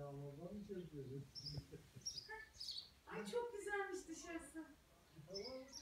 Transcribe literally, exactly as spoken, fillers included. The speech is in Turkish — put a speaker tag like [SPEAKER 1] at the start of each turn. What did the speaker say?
[SPEAKER 1] Yağmurdan mı çekiyorsun?
[SPEAKER 2] Ay çok güzelmiş dışarısı.
[SPEAKER 1] Tamam.